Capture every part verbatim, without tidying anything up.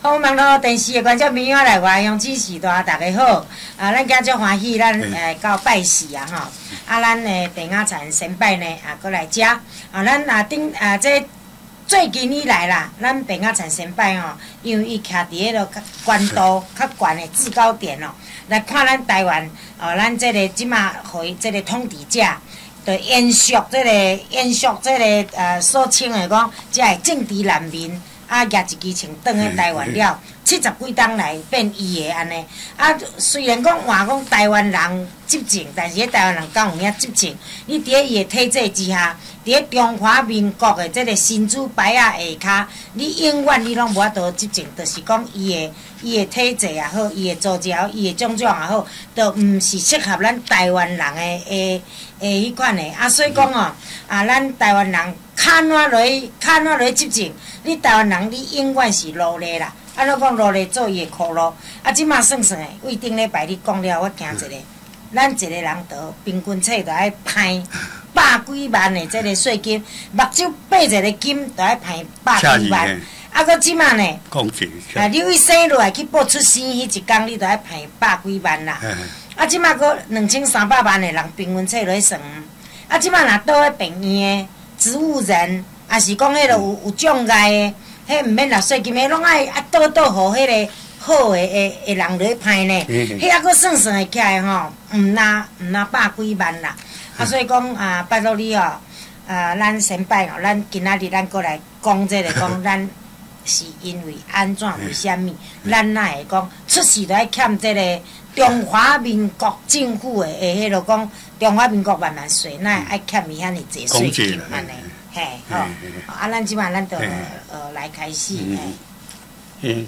好，网络电视的观众朋友来外乡支持大大家好。啊，咱今足欢喜，咱诶到拜四啊吼。啊，咱诶平安田先拜呢啊，过来食。啊，咱啊顶啊这最近以来啦，咱平安田先拜吼，因为伊徛伫迄落较关度较悬的制高点哦，来看咱台湾哦，咱这个即马互伊这个统治者。就延续这个延续这个呃所称的讲，即个政治难民啊，举一支枪转去台湾了，七十几冬来变伊的安尼。啊，虽然讲话讲台湾人执政，但是迄台湾人敢有影执政？你伫咧伊的体制之下，伫咧中华民国的这个新主牌啊下骹，你永远你拢无法度执政，就是讲伊的伊的体制也好，伊的组织也好，伊的种种也好，都毋是适合咱台湾人的诶。诶，迄款诶，啊，所以讲哦，啊，咱台湾人卡哪落去，卡哪落去执政，你台湾人你永远是奴隶啦。啊，怎讲奴隶做伊诶苦路？啊，即马算算诶，为顶礼拜你讲了，我听一个，咱一个人得平均册着爱派百几万诶，即个税金，目睭爬一个金着爱派百几万。啊，搁即马呢？啊，你为生落来去报出生迄一工，你着爱派百几万啦。啊，即马搁两千三百万的人平均册落去算，啊，即马若倒咧病院的植物人，也是讲迄落有有障碍的，迄毋免纳税金的，拢爱啊倒倒互迄个好的的的人落去派呢。迄啊搁算算会起来吼，毋拿毋拿百几万啦。啊，所以讲啊，拜托你哦，啊，咱先拜哦，咱今仔日咱过来讲这个讲咱。是因为安怎？为虾米？咱哪会讲出事就爱欠这个中华民国政府的诶，迄落讲中华民国万万岁，哪会爱欠伊遐尼济税金安尼？嘿，吼，啊，咱即摆咱就呃来开始。 嗯，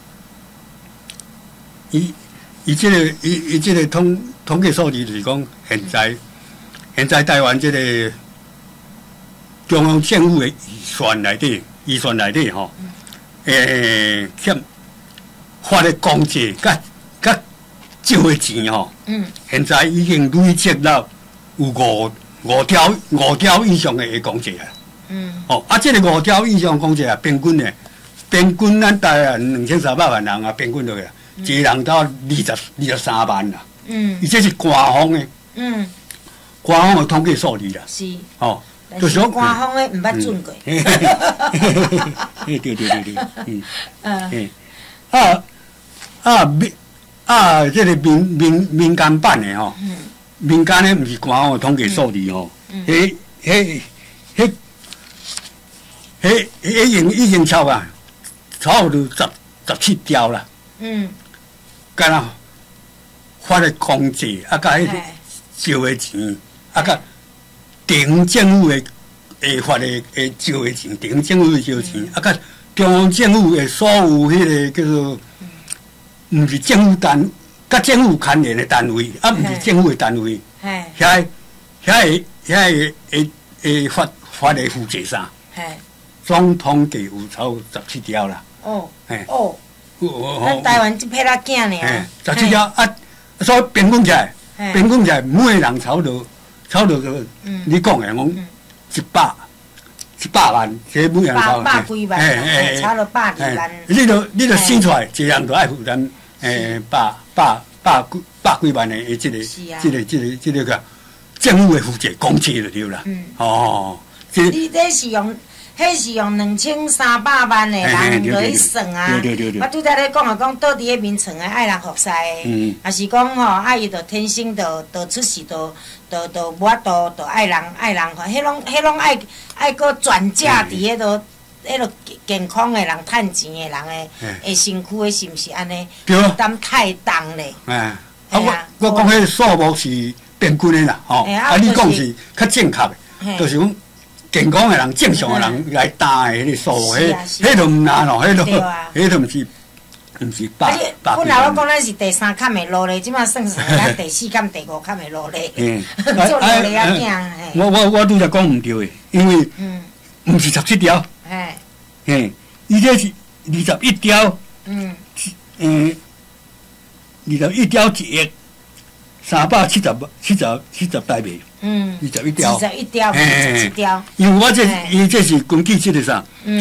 伊伊即个伊伊即个统统计数字就是讲，现在现在台湾即个中央政府的预算内底，预算内底吼。诶，欠发的公债甲甲少的钱吼，嗯，现在已经累积到有五五条五条以上的公债啊，嗯，哦，啊，这个五条以上公债啊，平均呢，平均咱台湾两千三百万人啊，平均落去，一个人到二十二十三万啦，嗯，伊这是官方的，嗯，官方的统计数字啦， 是， 哦。 就是官方的毋捌准过。 对对对对，嗯，嗯，啊啊民啊，这个民民民间版的吼，民间的毋是官方的统计数字吼，迄迄迄迄迄已经已经超啊，差不多十十七条啦。嗯，干啦，发的工资啊，甲迄少的钱啊，甲。地政府的诶发的诶少的钱，地政府的少钱，啊，甲中央政府的所有迄个叫做，毋是政府单，甲政府牵连的单位，啊，毋是政府的单位，遐遐遐诶诶发发的负责啥？总统计有超十七条啦。哦，嘿，哦， 咱台湾即批仔囝呢？ 十七条啊，所以平均起来，平均起来，每个人差不多。差不多个，你讲的讲一百一百万，这每人百百几万，哎，差了百几万。 你著你著生出来，一人著爱负担诶百百百几百几万的诶，这个这个这个这个个政府的负责公债就对啦。哦， 你这是用，迄是用两千三百万的人落去算啊。我拄则咧讲啊，讲倒伫咧眠床的爱人服侍的，也是讲吼，啊伊著天生著著出世著。都都无法度，都爱人爱人，迄拢迄拢爱爱个转嫁伫迄落迄落健康的人、趁钱的人的的身躯的，是毋是安尼？负担太重咧。哎， 啊我我讲迄数目是平均的啦，吼。啊，你讲是较正确的，就是讲健康的人、正常的人来担的迄个数目，迄迄都毋难咯，迄都迄都毋是。毋是百百。 本来我讲咱是第三坎的路咧，即马算算咱第四坎、第五坎的路咧。嗯，做路咧啊囝。 我我我拄则讲毋对的，因为毋是十七条。嘿。嘿，伊这是二十一条。嗯。嗯，二十一条一亿三百七十七十七十台币。嗯。二十一条。 二十一条，二十七条。 因为我这伊这是根据这个啥？嗯。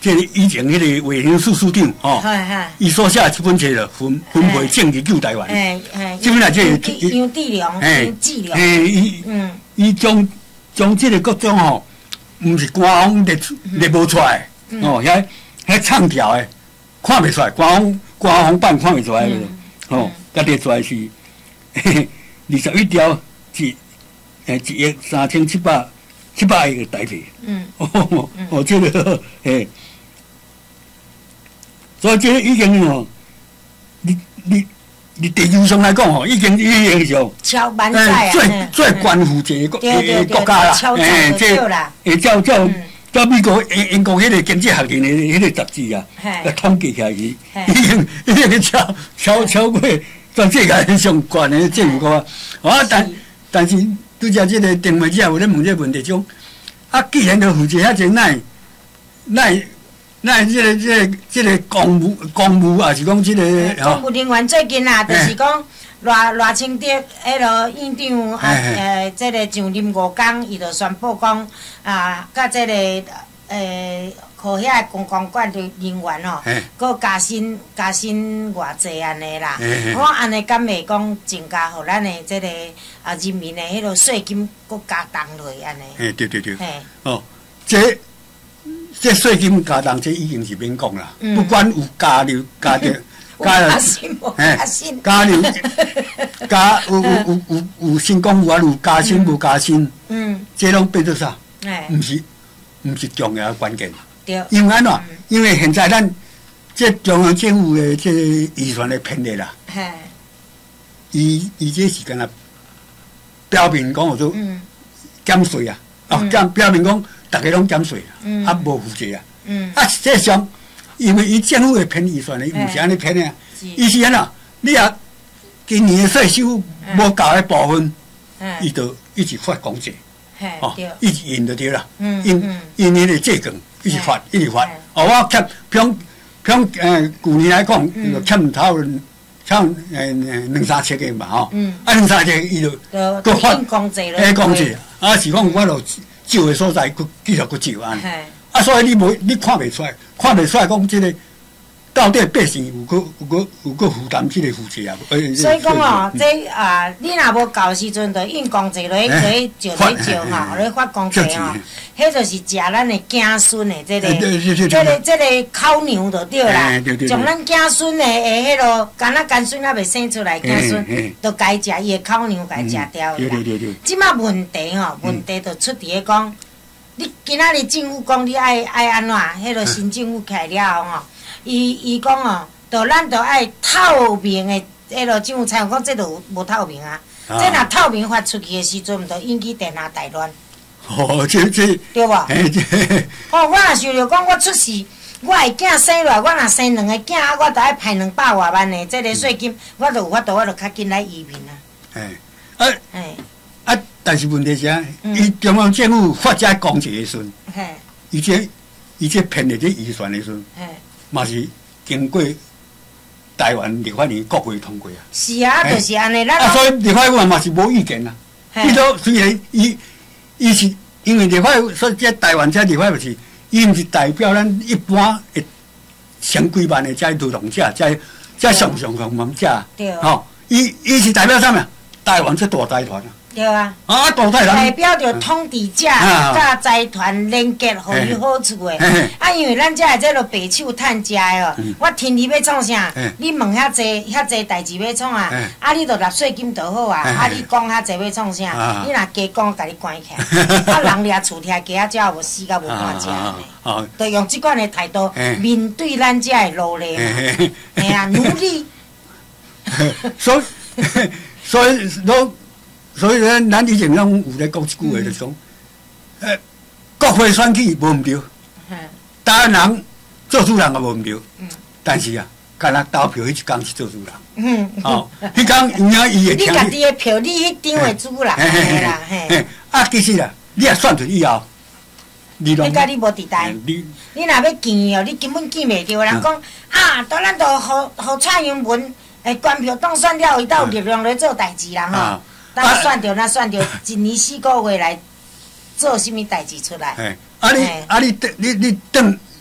这个以前迄个卫生署署长吼，伊所写这本册了，分分配政治救台湾。 哎哎， 这本来这杨志良，杨志良， 哎，伊嗯，伊将将这个各种吼，毋是官方列列无出来，哦，遐遐唱条诶，看袂出来，官方官方版看袂出来个，哦，甲列出来是二十一条是诶一亿三千七百七百个台币。嗯，哦哦，这个诶。所以这已经哦，你你你地球上来讲哦，已经已经上超万载啊， 最最关负责个国国家啦， 诶， 这诶，照照照美国英英国迄个经济学人的迄个杂志啊，个统计起来是已经已经超超超过全世界上悬的政府国啊。啊，但但是拄则这个电话者有咧问这个问题种，啊，既然都负责遐济，奈奈。那这个、这个、这个公务、公务啊，是讲这个公务人员最近啊，就是讲赖赖清德迄个院长啊，呃，这个上任五天，伊就宣布讲啊，甲这个呃，靠遐个公共管理人员吼，佮加薪加薪偌济安尼啦。我安尼敢袂讲增加，互咱的这个啊人民的迄个税金佮加重落安尼。 嘿，对对对。嘿，哦，这。这税金加重，这已经是免讲啦。嗯、不管有加就加着， 加了，哎， 加了，加有有有有新公务啊，有加薪无加薪，嗯，这拢变做啥？哎，唔是唔是重要关键。对。因为安怎？因为现在咱这中央政府的这预算的偏离啦。嘿。伊伊这是干那表明讲我说减税啊，哦，减表明讲。大家拢减税啦，嗯、啊无负责啊，嗯、啊实际上，因为伊政府会偏预算的，伊毋是安尼偏的啊。伊是安怎？你啊，今年的税收无够的部分，伊就一直发公债，哦，一直印就对啦，印印你的借券一直发，一直发。哦，我欠，比如比如呃，去年来讲，就欠头欠呃两三千个嘛，吼，啊两三千伊就搁发公债咯， 诶公债，啊是讲我就。少的所在，佮继续佮少安尼，啊，所以你无你看袂出来，看袂出来讲，即个到底百姓有佮有佮有佮负担即个负责啊？ 所以讲哦，这啊，你若无够时阵，就印公债落去，落去借落去借吼，落去发公债吼，迄就是食咱的子孙的这个，这个这个口粮就对啦，从咱子孙的诶迄落，干那干孙还未生出来，子孙都该食伊的口粮，该食掉啦。即马问题吼，问题就出伫咧讲，你今仔日政府讲你爱爱安怎，迄落新政府起来了后吼。伊伊讲哦，就咱就爱透明的，迄落政府采用讲，这就无透明啊。啊这若透明发出去的时阵，毋就引起地下大乱。 哦，这这对无？哎，这哦，我若想着讲，我出世，我的囝生落来，我若生两个囝，啊，我就爱派两百外万的这个税金，我就有法度，我就较紧来移民啊。 哎，啊，哎，啊，但是问题是啊，伊中央政府发这公债的时阵，伊这伊这骗的这预算的时阵。嘛是经过台湾立法院国会通过啊。 是啊，就是安尼。 啊，所以立法院嘛是无意见啊。伊都虽然伊伊是因为立法院，所以这台湾这立法院是，伊毋是代表咱一般的上几万的这劳动者，这这上上上忙者。对。吼，伊伊是代表啥物？台湾这大财团啊。 对啊， 啊，大财团代表着统治者甲财团连接，互伊好处的。啊，因为咱遮个这落白手趁食的哦，我听你要创啥？你问遐济遐济代志要创啊？啊，你着纳税金就好啊。啊，你讲遐济要创啥？你若加讲，甲你关起来。啊，人掠厝徛鸡仔才有无死甲无半只呢？着用即款的态度面对咱遮的努力嘛。嘿啊，努力。 所以，所以都。所以咧，咱以前拢有咧讲一句话，就是讲，诶，国会选举无毋对，台湾人做主人也无毋对，但是啊，干那投票迄一天是做主人，哦，迄天有影伊会听。 你家己的票，你迄张会主人，嘿啦，嘿。 啊，其实啦，你若选出以后， 你甲你无地带，你若要见哦，你根本见袂着。人讲啊，当咱就互互蔡英文诶，关票当选了，伊才有力量来做代志人吼。咱选着，咱选着，一年四个月来做啥物代志出来？ 啊你啊你你你等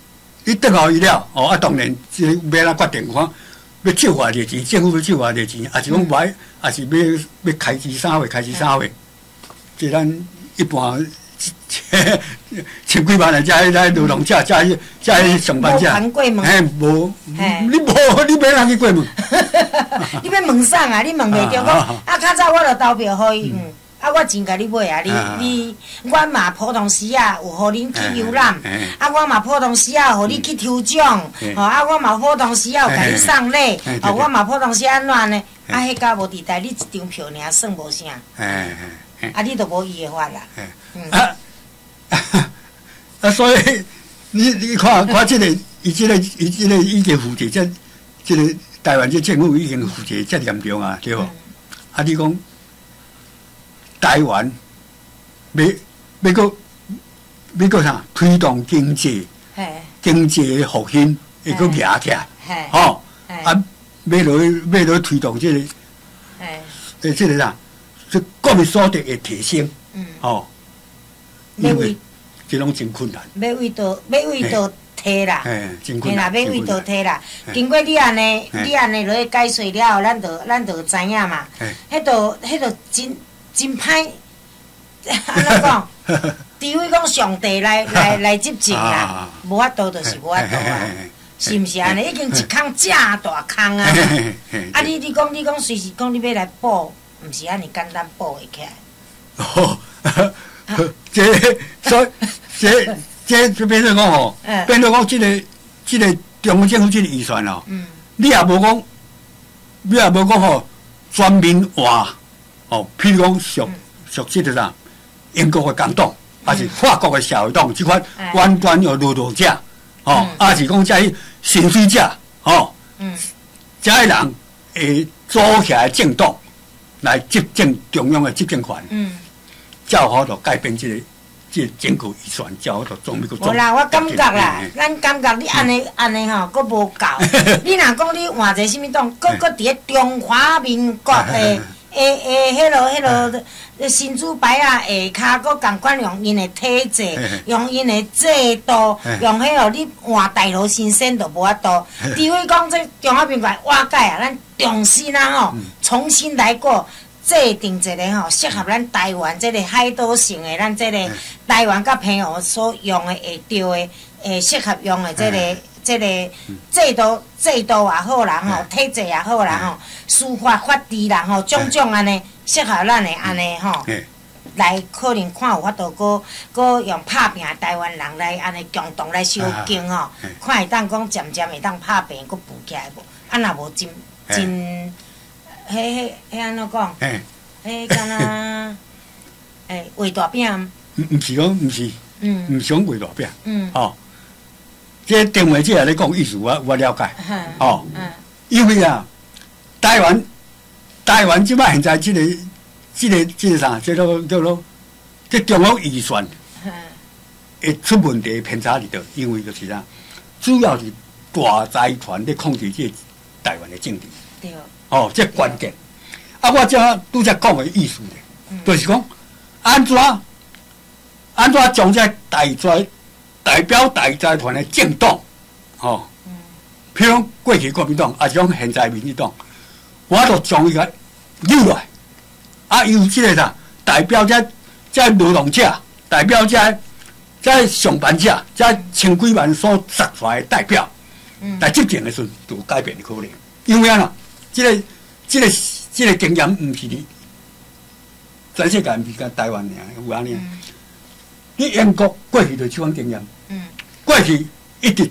你转互伊了，哦啊，当然即个要哪决定看，要借偌济钱，政府要借偌济钱，还是讲买，还是要要开支啥货，开支啥货，即咱一般。千几万来，加来劳动者，加去加去上班者，哎，无，你无，你免人去过门。 你要问啥啊？你问袂着讲，啊，较早我著投票互伊，嗯，啊，我钱甲你买啊，你你，我嘛普通时啊有互恁去游览，啊，我嘛普通时啊互你去抽奖，吼，啊，我嘛普通时啊有甲你送礼，吼，我嘛普通时安怎呢？啊，迄甲无伫代，你一张票尔算无啥，啊，你著无伊的法啦，嗯。 啊，所以你你看看这个，伊这个伊这个已经负责，这这个台湾这政府已经负责这严重啊，对无？啊，你讲台湾要要个要个啥推动经济，经济的复兴会个压起来，吼啊，要落要落推动这个，诶，这个啥，这国民所得的提升，吼。因为这拢真困难。 要为倒，要为倒摕啦， 真困难。 嘿啦，要为倒摕啦。经过你安尼，你安尼落去解说了后，咱就咱就知影嘛。迄度迄度真真歹，安怎讲？除非讲上帝来来来执政啦，无法度就是无法度啊，是毋是安尼？已经一坑正大坑啊！啊，你你讲你讲随时讲你要来补，毋是安尼简单补会起来。 这所以这这就变成讲吼，变成讲这个这个中央政府这个预算哦，你也无讲，你也无讲吼，全面化哦，譬如讲属属这个啥，英国的工党，还是法国的社会党，这款完全由劳动者，哦，还是讲这些薪水者，哦，这些人会组起来政党来执政中央的执政权。较好就改变这个这整个预算，较好就总那个。 无啦，我感觉啦，咱感觉你安尼安尼吼，佫无够。你若讲你换一个什么党，佫佫伫咧中华民国诶诶诶，迄落迄落新主牌啊下骹，佫共款用因诶体制，用因诶制度，用迄落你换大陆新鲜都无法度。除非讲这中华民国瓦解啊，咱重新啊吼，重新来过。制定一个吼适合咱台湾这个海岛性的，咱这个台湾甲澎湖所用的会着的，诶适合用的这个这个制度制度也好啦吼，体制也好啦吼，司法法治啦吼，种种安尼适合咱的安尼吼，来可能看有法度搁搁用拍拼台湾人来安尼共同来修经吼，看会当讲渐渐会当拍拼搁浮起来无？啊若无真真。迄迄迄安怎讲？迄敢若诶画大饼。 毋毋是讲，毋是，毋是讲画大饼。 嗯。 哦，这电话这来讲意思，我我了解。哦。嗯。因为啊，台湾台湾即摆现在即个即个即个啥，叫做叫做这中央预算会出问题偏差伫倒，因为就是啥，主要是大财团咧控制这台湾的政治。对。哦，这关键。啊，我这拄则讲的意思咧，嗯、就是讲安怎安怎将这大财代表大财团的政党，哦，嗯、譬如过去国民党，啊是讲现在民进党，我就将伊个扭来，啊，由这个啥代表这这劳动者，代表这这上班者，这千几万所选出来的代表，嗯、来执政的时候就有改变的可能，因为啊。这个、这个、这个经验，唔是你全世界，唔是甲台湾尔，有安尼。你英国过去就这款经验，过去一直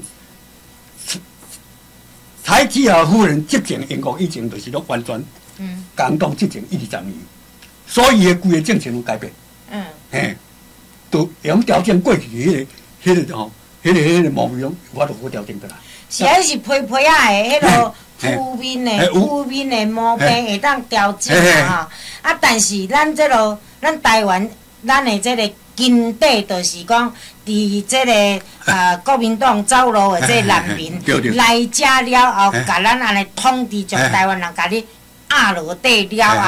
蔡子华夫人执政英国以前，就是拢完全共党执政一二十年，所以个规个政策有改变。嗯，嘿，都用调整过去迄个、迄个吼、迄个、迄个模样，我都好调整得来。 是还是皮皮啊的迄落。负面的负面的毛病会当调整啊！啊，但是咱这落咱台湾咱的这个根底，就是讲，伫这个呃国民党走路的这个难民来遮了后，甲咱安尼统治，将台湾人甲你压落底了后，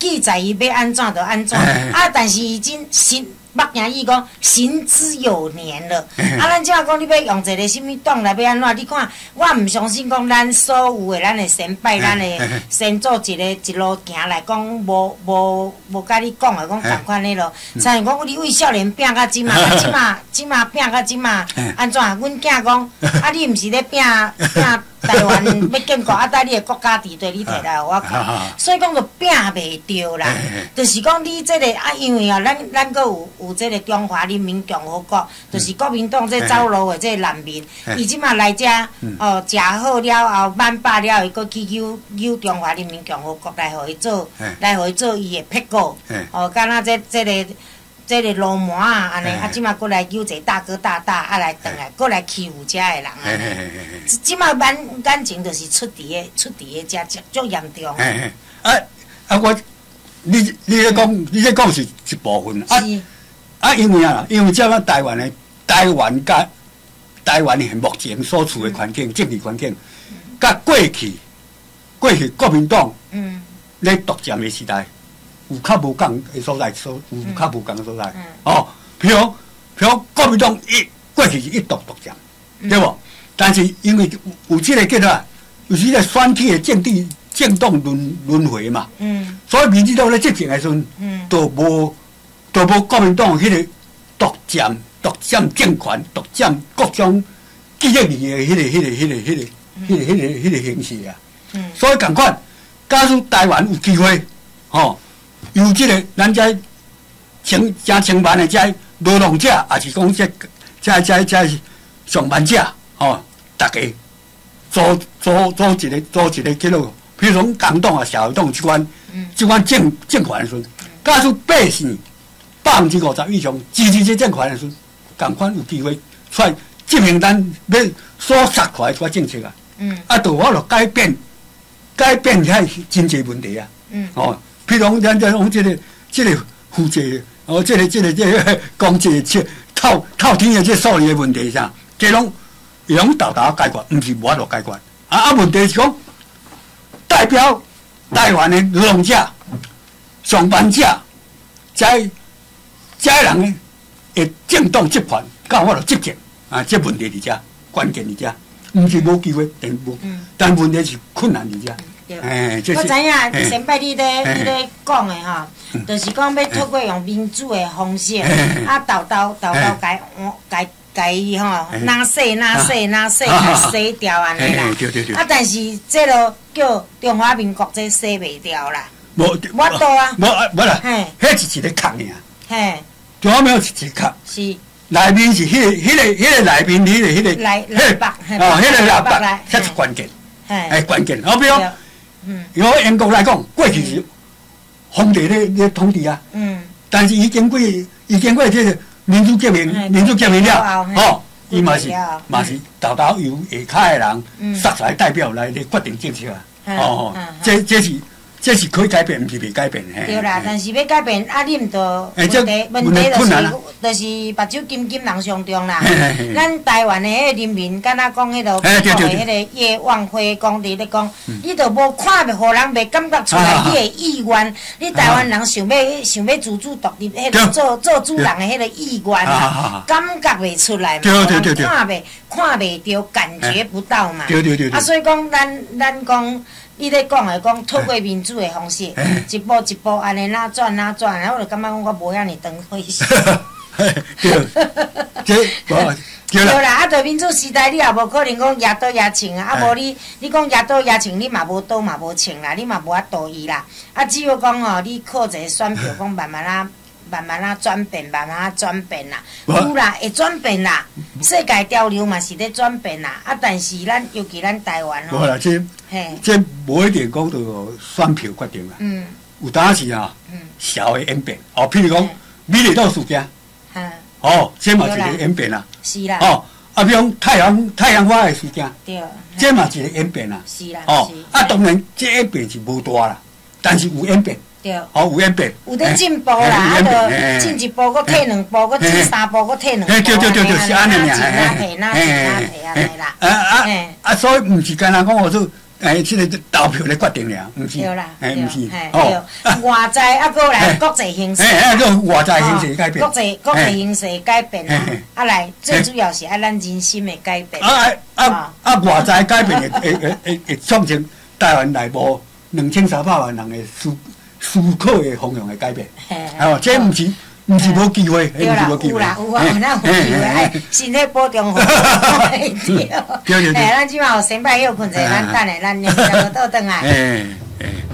记在伊要安怎就安怎，啊，但是已经行。目镜伊讲行之有年了，啊，咱即下讲你要用一个什物档来要安怎？你看，我毋相信讲咱所有的咱的先拜，咱的先做一个一路行来讲，无无无甲你讲的讲同款的咯。像是讲你为少年拼到即嘛，即嘛即嘛拼到即嘛，安怎？阮囝讲，啊，你毋是咧拼拼台湾要建国，啊，带你的国家地位你摕来互我看，所以讲就拼袂着啦。就是讲你即个啊，因为啊，咱咱阁有。有这个中华人民共和国，就是国民党这走路的这难民，伊即马来遮哦，食好了后，万饱了，伊阁去求求中华人民共和国来互伊做，来互伊做伊的撇股。哦，敢若这这个这个流氓啊，安尼啊，即马阁来求一个大哥大大，啊来转来，阁来欺负遮的人啊。即马感感情就是出伫个出伫个遮足足严重。 啊啊我，你你咧讲，你咧讲是一部分啊。啊，因为啊，因为即个台湾的台湾甲台湾的目前所处的环境、政治环境，甲过去过去国民党咧独占的时代，有较无共的所在，所有较无共的所在。哦，譬如譬如国民党一过去是一独独占，对无？但是因为有有即个叫做，有即个选举的政治政党轮轮回嘛，所以民进党咧执政的时阵，都无。都无国民党迄个独占、独占政权、独占各种记忆力的迄个、迄个、迄个、迄个、迄个、迄个、迄个形式啊。所以共款，假使台湾有机会，吼，由即个咱遮千真千万的遮劳动者，也是讲遮遮遮遮上班者，吼，大家组组组一个组一个叫做，比如讲工党啊、社会党即款即款政政权的时阵，假使百姓。百分之五十以上支持这政权的时，共款有机会出来执行咱要所杀出来出政策啊。嗯。啊，就我着改变，改变遐经济问题啊。嗯。哦，譬如讲咱咱讲这个这个负债，哦，这个这个这个经济这透透天的这数字的问题啥，这拢会用豆豆解决，毋是无法度解决。啊啊，问题是讲代表台湾的劳动者、上班者，在遮人呢，会政党集权，甲我着执政啊！这问题伫遮，关键伫遮，毋是无机会，但无，但问题是困难伫遮。 哎，我知影，先摆你咧，你咧讲的吼，就是讲要透过用民主的方式，啊，豆豆豆豆改改改伊吼，哪洗哪洗哪洗，洗掉安尼啦。啊，但是这落叫中华民国这洗袂掉啦。无，我多啊。 无无啦，迄是一个壳尔。 嘿。 中华民国是一壳， 是内面是迄个、迄个、迄个内面迄个、迄个， 内内白， 哦，迄个内白才是关键，哎，关键。好比如，嗯，如果英国来讲，过去是皇帝咧咧统治啊，嗯，但是伊经过伊经过这个民主革命，民主革命了，哦，伊嘛是嘛是豆豆由下骹的人杀出来代表来咧决定政策啊，哦，这这是。这是可以改变，毋是袂改变。 对啦，但是要改变，啊，你毋着问题，问题就是就是目睭金金人上中啦。咱台湾的迄个人民，敢若讲迄个讲的迄个叶望辉讲伫咧讲，伊着无看袂，互人袂感觉出来伊的意愿。你台湾人想要想要自主独立，迄个做做主人的迄个意愿啦，感觉袂出来嘛，看袂看袂着，感觉不到嘛。对对对。啊，所以讲咱咱讲。你咧讲的讲，透过民主的方式，一步一步安尼哪转哪转，我就感觉讲我无遐尼长回事。 对，这无对啦，啊，对民主时代，你也无可能讲压倒压穿啊，啊，无你你讲压倒压穿，你嘛无倒嘛无穿啦，你嘛无法度伊啦。啊，只有讲吼，你靠一个选票，讲慢慢啊。慢慢啊转变，慢慢啊转变啦，有啦会转变啦，世界潮流嘛是咧转变啦，啊，但是咱尤其咱台湾吼， 无啦，这这无一定讲到选票决定啦，嗯，有当时啊，社会演变，哦，譬如讲美丽岛事件，哦，这嘛是一个演变啦， 是啦， 哦，啊，比如太阳太阳花的事件，对，这嘛是一个演变啦， 是啦， 哦，啊，当然这演变是无大啦，但是有演变。对，哦，有演变， 有咧进步啦，啊，着进一步，佮退两步，佮进三步，佮退两步， 对对对对对，是安尼尔，哪退哪退哪退安尼啦。 啊啊啊！所以毋是干那讲，我说哎，这个投票来决定了，唔是？ 对啦， 哎，唔是。 哦，外在啊，过来国际形势， 哎哎，个外在形势改变， 国际国际形势改变啊，啊来，最主要是啊，咱人心的改变。 啊啊啊！外在改变会会会会会创成台湾内部两千三百万人的思思考的方向的改变。哦，这唔是。唔是无机会， 对啦，有啦，有啊，有那有机会，哎，身体保重好，对，哎，咱即马有先摆休困者，咱等下咱两个倒转来。